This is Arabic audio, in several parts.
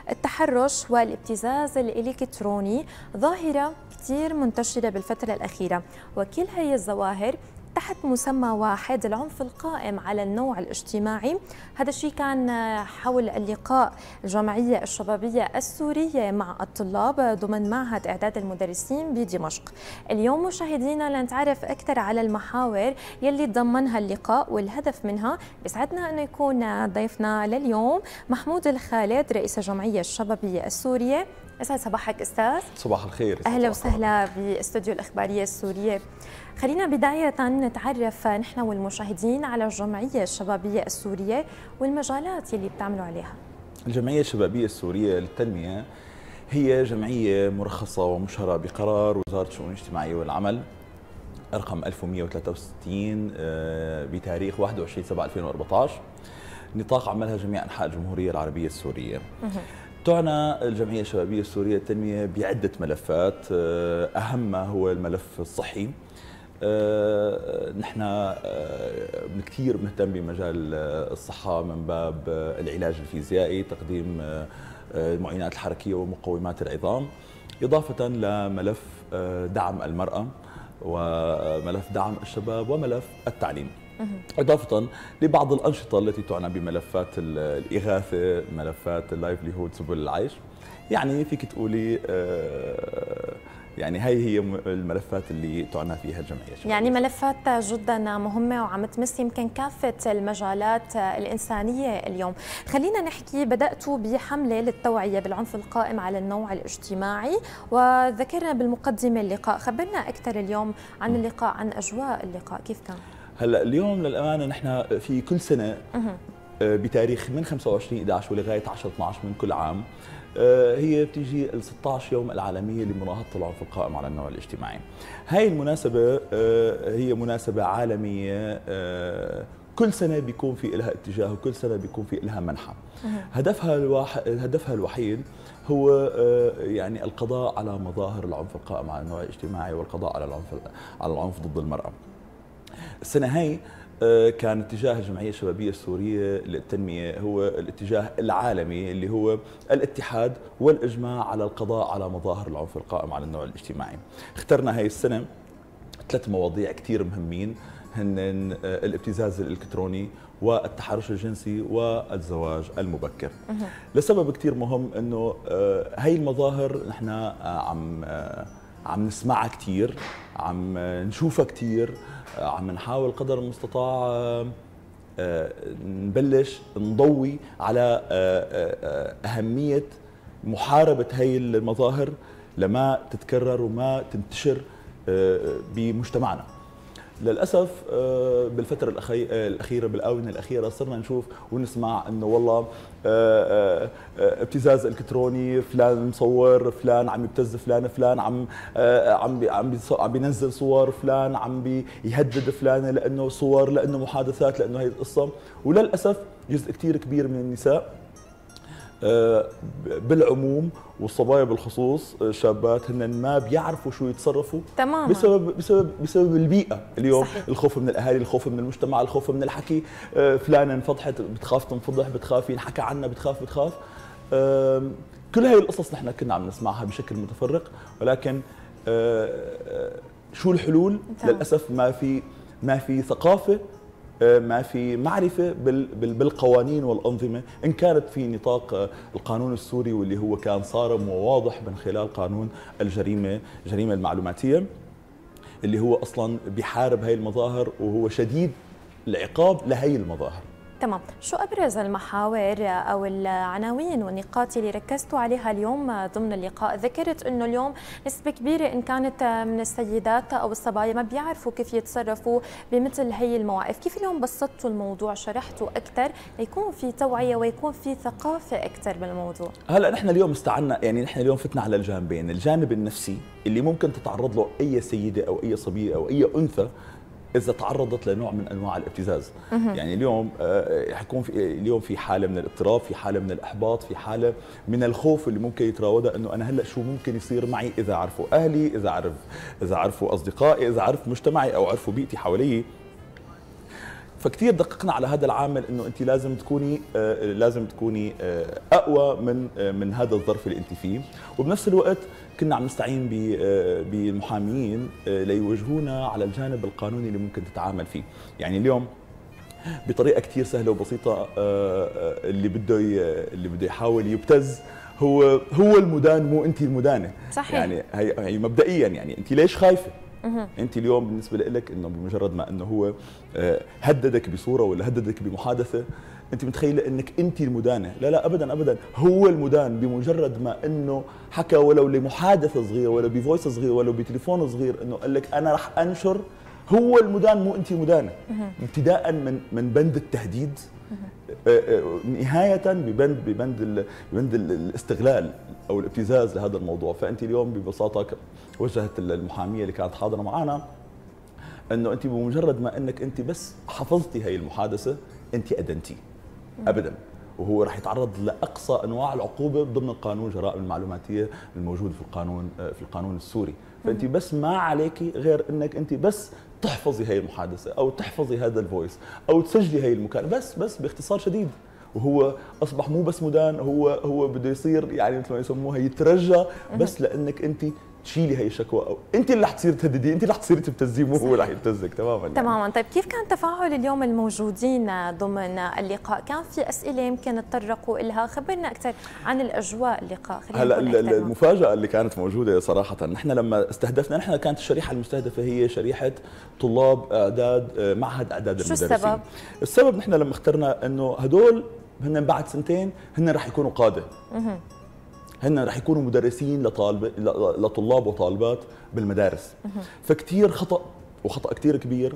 التحرش والابتزاز الإلكتروني ظاهرة كتير منتشرة بالفترة الأخيرة، وكل هي الظواهر تحت مسمى واحد، العنف القائم على النوع الاجتماعي. هذا الشيء كان حول اللقاء الجمعية الشبابية السورية مع الطلاب ضمن معهد إعداد المدرسين بدمشق. اليوم مشاهدينا لنتعرف أكثر على المحاور يلي ضمنها اللقاء والهدف منها. بيسعدنا أنه يكون ضيفنا لليوم محمود الخالد رئيس الجمعية الشبابية السورية. يسعد صباحك أستاذ. صباح الخير. أهلا وسهلا باستوديو الإخبارية السورية. خلينا بداية نتعرف نحن والمشاهدين على الجمعية الشبابية السورية والمجالات اللي بتعملوا عليها. الجمعية الشبابية السورية للتنمية هي جمعية مرخصة ومشهرة بقرار وزارة الشؤون الاجتماعية والعمل رقم 1163 بتاريخ 21/7/2014. نطاق عملها جميع أنحاء الجمهورية العربية السورية. تعنى الجمعية الشبابية السورية للتنمية بعدة ملفات، أهمها هو الملف الصحي. نحن كثير بنهتم بمجال الصحة من باب العلاج الفيزيائي، تقديم المعينات الحركية ومقومات العظام، إضافة لملف دعم المرأة وملف دعم الشباب وملف التعليم، إضافة لبعض الأنشطة التي تعنى بملفات الإغاثة، ملفات اللايفليهود، سبل العيش. يعني فيك تقولي يعني هي الملفات اللي تعنى فيها الجمعية. يعني ملفات جدا مهمة وعم تمس يمكن كافة المجالات الإنسانية اليوم. خلينا نحكي، بدأتوا بحملة للتوعية بالعنف القائم على النوع الاجتماعي وذكرنا بالمقدمة اللقاء. خبرنا أكثر اليوم عن اللقاء، عن أجواء اللقاء كيف كان؟ هلا اليوم للأمانة نحن في كل سنة بتاريخ من 25/11 ولغاية 10/12 من كل عام هي بتيجي ال 16 يوم العالمية لمناهضة العنف القائم على النوع الاجتماعي. هاي المناسبة هي مناسبة عالمية، كل سنة بيكون في لها اتجاه وكل سنة بيكون في لها منحى. هدفها الوحيد هو يعني القضاء على مظاهر العنف القائم على النوع الاجتماعي والقضاء على العنف ضد المرأة. السنة هاي كان اتجاه الجمعية الشبابية السورية للتنمية هو الاتجاه العالمي اللي هو الاتحاد والإجماع على القضاء على مظاهر العنف القائم على النوع الاجتماعي. اخترنا هاي السنة 3 مواضيع كتير مهمين، هن الابتزاز الإلكتروني والتحرش الجنسي والزواج المبكر. لسبب كتير مهم انه هاي المظاهر نحن عم نسمعها كتير، عم نشوفها كتير، عم نحاول قدر المستطاع نبلش نضوي على أهمية محاربة هاي المظاهر لما تتكرر وما تنتشر بمجتمعنا. للأسف بالفترة الأخيرة بالآونة الأخيرة صرنا نشوف ونسمع أنه والله ابتزاز إلكتروني، فلان مصور فلان عم يبتز فلان عم بينزل صور فلان، عم بيهدد فلانة لأنه صور، لأنه محادثات، لأنه هي القصة. وللأسف جزء كتير كبير من النساء بالعموم والصبايا بالخصوص، شابات هن ما بيعرفوا شو يتصرفوا تماما بسبب البيئة اليوم. صحيح. الخوف من الأهالي، الخوف من المجتمع، الخوف من الحكي. فلانة انفضحت بتخاف تنفضح، بتخاف ينحكى عنها، بتخاف. كل هاي القصص نحن كنا عم نسمعها بشكل متفرق، ولكن شو الحلول؟ للأسف ما في ثقافة، ما في معرفة بالقوانين والأنظمة، إن كانت في نطاق القانون السوري واللي هو كان صارم وواضح من خلال قانون الجريمة المعلوماتية اللي هو أصلا بيحارب هاي المظاهر وهو شديد العقاب لهي المظاهر. تمام. شو أبرز المحاور أو العناوين والنقاط اللي ركزتوا عليها اليوم ضمن اللقاء؟ ذكرت أنه اليوم نسبة كبيرة إن كانت من السيدات أو الصبايا ما بيعرفوا كيف يتصرفوا بمثل هي المواقف. كيف اليوم بسطتوا الموضوع، شرحتوا أكثر ليكون في توعية ويكون في ثقافة أكثر بالموضوع؟ هلا نحن اليوم استعنا، يعني نحن اليوم فتنا على الجانبين، الجانب النفسي اللي ممكن تتعرض له أي سيدة أو أي صبية أو أي أنثى إذا تعرضت لنوع من أنواع الابتزاز. يعني اليوم حيكون اليوم في حالة من الاضطراب، في حالة من الإحباط، في حالة من الخوف اللي ممكن يتراودها إنه أنا هلأ شو ممكن يصير معي إذا عرفوا أهلي، إذا عرفوا أصدقائي، إذا عرف مجتمعي أو عرفوا بيئتي حوالي. فكتير دققنا على هذا العامل انه انت لازم تكوني اقوى من هذا الظرف اللي انت فيه. وبنفس الوقت كنا عم نستعين بالمحامين ليوجهونا على الجانب القانوني اللي ممكن تتعامل فيه. يعني اليوم بطريقه كثير سهله وبسيطه اللي بده يحاول يبتز هو المدان، مو انت المدانه. صحيح. يعني هي مبدئيا، يعني انت ليش خايفه؟ انت اليوم بالنسبه لك انه بمجرد ما انه هو هددك بصوره ولا هددك بمحادثه، انت متخيله انك انت المدانه. لا لا ابدا ابدا، هو المدان بمجرد ما انه حكى ولو لمحادثه صغيره ولا بفويس صغير ولا بتليفون صغير انه قال لك انا رح انشر، هو المدان مو انت المدانه. ابتداء من بند التهديد، نهايه ببند الاستغلال او الابتزاز لهذا الموضوع. فانت اليوم ببساطه وجهت المحاميه اللي كانت حاضره معنا انه انت بمجرد ما انك انت بس حفظتي هي المحادثه انت ادنتي ابدا، وهو راح يتعرض لاقصى انواع العقوبه ضمن القانون الجرائم المعلوماتيه الموجود في القانون السوري. فانت بس ما عليكي غير انك انت بس تحفظي هي المحادثه او تحفظي هذا الفويس او تسجلي هي المكالمه، بس باختصار شديد. وهو اصبح مو بس مدان، هو بده يصير يعني مثل ما يسموها يترجى بس لانك انت تشيلي هي الشكوى، او انت اللي رح تصيري تهدديه، انت اللي رح تصيري تبتزيه، مو هو اللي رح يبتزك تماما يعني. تماما. طيب كيف كان تفاعل اليوم الموجودين ضمن اللقاء؟ كان في اسئله يمكن تطرقوا لها؟ خبرنا اكثر عن الاجواء اللقاء. هلا المفاجاه اللي كانت موجوده صراحه، نحن لما استهدفنا، نحن كانت الشريحه المستهدفه هي شريحه طلاب اعداد معهد اعداد المدرسين. شو السبب؟ السبب نحن لما اخترنا انه هدول هن بعد سنتين هن رح يكونوا قاده. هن رح يكونوا مدرسين لطلاب وطالبات بالمدارس. فكتير خطأ وخطأ كتير كبير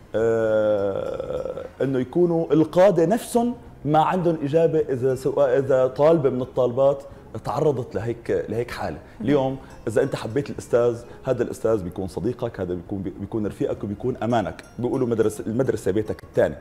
انه يكونوا القادة نفسهم ما عندهم إجابة إذا طالبة من الطالبات تعرضت لهيك حالة. اليوم إذا أنت حبيت الأستاذ، هذا الأستاذ بيكون صديقك، هذا بيكون رفيقك وبيكون أمانك، بيقولوا المدرسة بيتك الثاني.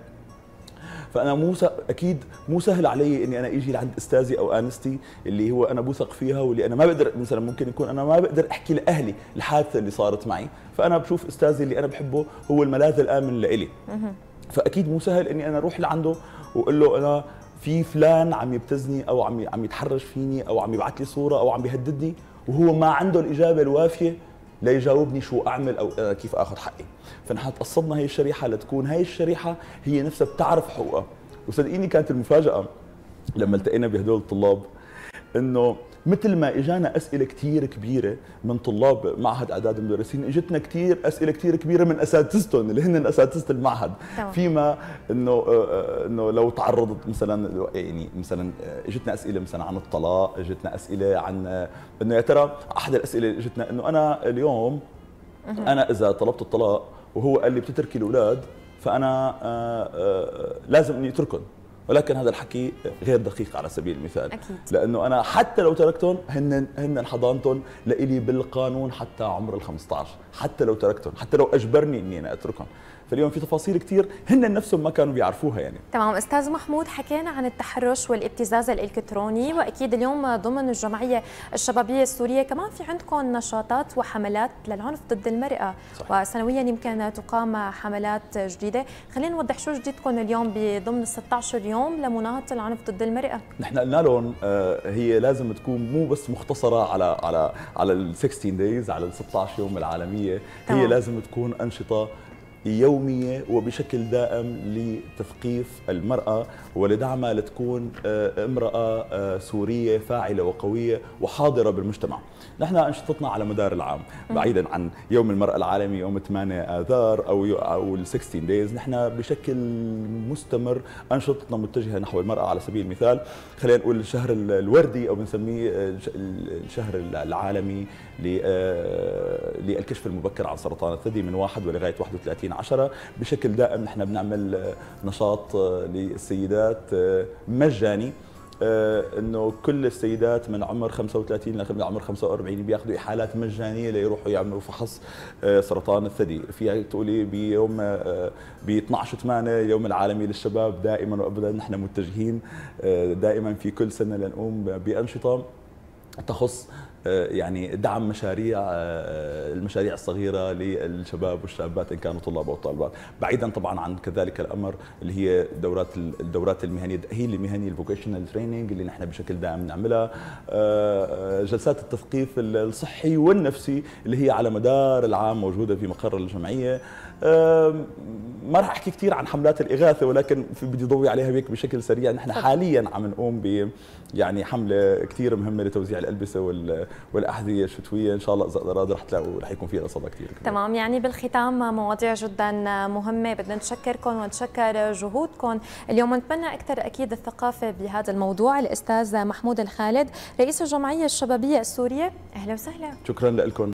فانا اكيد مو سهل علي اني انا اجي لعند استاذي او انستي اللي هو انا بوثق فيها، واللي انا ما بقدر مثلا ممكن يكون انا ما بقدر احكي لاهلي الحادثه اللي صارت معي، فانا بشوف استاذي اللي انا بحبه هو الملاذ الامن لإلي. فاكيد مو سهل اني انا اروح لعنده واقول له انا في فلان عم يبتزني او عم يتحرش فيني او عم يبعث لي صوره او عم بيهددني، وهو ما عنده الاجابه الوافيه ليجاوبني شو اعمل او كيف اخذ حقي. فنحن قصدنا هي الشريحه لتكون هي الشريحه هي نفسها بتعرف حقوقها. وصدقيني كانت المفاجاه لما التقينا بهدول الطلاب انه مثل ما اجانا اسئله كثير كبيره من طلاب معهد اعداد المدرسين، اجتنا كثير اسئله كثير كبيره من اساتذتهم اللي هن اساتذه المعهد. فيما انه لو تعرضت مثلا، يعني مثلا اجتنا اسئله مثلا عن الطلاق، اجتنا اسئله عن انه يا ترى احد الاسئله اللي اجتنا انه انا اليوم انا اذا طلبت الطلاق وهو قال لي بتتركي الاولاد فانا لازم اني اتركهم، ولكن هذا الحكي غير دقيق على سبيل المثال. أكيد. لانه انا حتى لو تركتهم هن حضانتهم لإلي بالقانون حتى عمر ال15، حتى لو تركتهم، حتى لو اجبرني اني انا اتركهم. فاليوم في تفاصيل كثير هن نفسهم ما كانوا بيعرفوها يعني. تمام. استاذ محمود، حكينا عن التحرش والابتزاز الالكتروني، واكيد اليوم ضمن الجمعيه الشبابيه السوريه كمان في عندكم نشاطات وحملات للعنف ضد المراه. صحيح. وسنويا يمكن تقام حملات جديده. خلينا نوضح شو جديدكم اليوم ضمن ال 16 يوم لمناهضه العنف ضد المراه. نحن قلنا لهم هي لازم تكون مو بس مختصره على ال 16 دايز، على ال 16 يوم العالميه. تمام. هي لازم تكون انشطه يومية وبشكل دائم لتثقيف المرأة ولدعمها لتكون امرأة سورية فاعلة وقوية وحاضرة بالمجتمع. نحن أنشطتنا على مدار العام بعيدا عن يوم المرأة العالمي يوم 8 آذار أو ال 16 دايز، نحن بشكل مستمر أنشطتنا متجهة نحو المرأة. على سبيل المثال خلينا نقول الشهر الوردي أو بنسميه الشهر العالمي للكشف المبكر عن سرطان الثدي من 1 ولغاية 31/10. بشكل دائم نحن بنعمل نشاط للسيدات مجاني، انه كل السيدات من عمر 35 لعمر 45 بياخذوا احالات مجانيه ليروحوا يعملوا فحص سرطان الثدي. فيها تقولي بيوم ب 12/8 اليوم العالمي للشباب دائما وابدا نحن متجهين دائما في كل سنه لنقوم بانشطه تخص يعني دعم مشاريع المشاريع الصغيره للشباب والشابات ان كانوا طلاب او طالبات، بعيدا طبعا عن كذلك الامر اللي هي الدورات المهنيه، التاهيل المهني، الفوكيشنال تريننج اللي نحن بشكل دائم نعملها، جلسات التثقيف الصحي والنفسي اللي هي على مدار العام موجوده في مقر الجمعيه. ما راح احكي كثير عن حملات الاغاثه، ولكن بدي ضوي عليها هيك بشكل سريع. نحن حاليا عم نقوم ب يعني حمله كثير مهمه لتوزيع الالبسه والاحذيه الشتويه، ان شاء الله اذا قدر رح يكون فيها صدى كثير كبير. تمام، يعني بالختام مواضيع جدا مهمه، بدنا نشكركم ونتشكر جهودكم اليوم، ونتمنى اكثر اكيد الثقافه بهذا الموضوع. الاستاذ محمود الخالد رئيس الجمعيه الشبابيه السوريه، اهلا وسهلا. شكرا لكم.